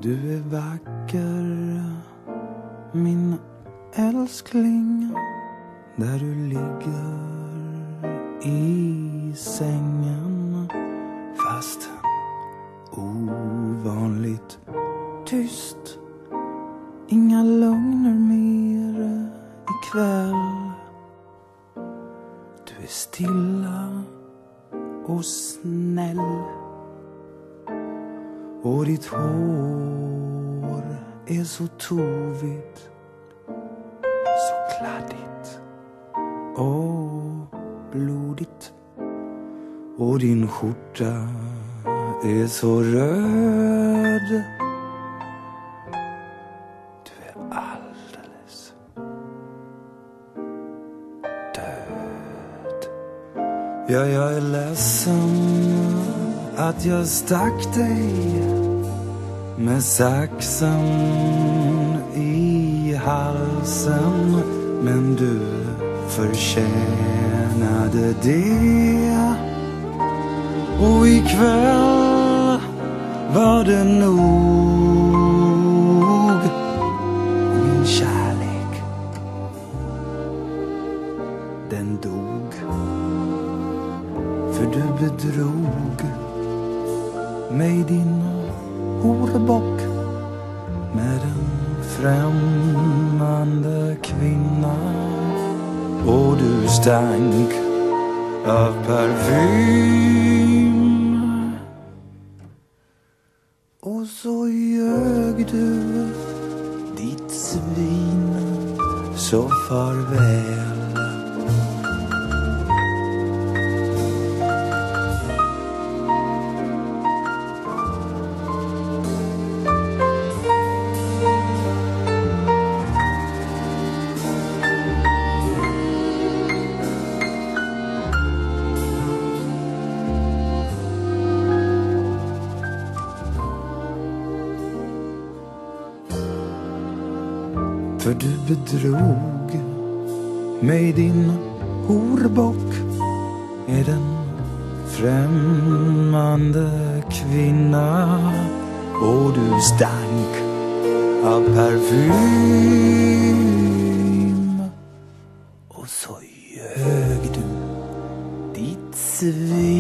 Du är vacker, min älskling, där du ligger i sängen, fast ovanligt tyst. Inga lögner mer ikväll. Du är stilla och snäll, och ditt hår är så tovigt, så kladdigt och blodigt. Och din skjorta är så röd. Du är alldeles död. Ja, jag är ledsen att jag stack dig med saxen i halsen, men du förtjänade det. Och ikväll var det nog. Och min kärlek, den dog, för du bedrog mig, din horbock, med en främmande kvinna. Och du stank av parfym, och så ljög du, ditt svin, så farväl. För du bedrog mig, din horbock, med en främmande kvinna. Och du stank av parfym, och så ljög du, ditt svin.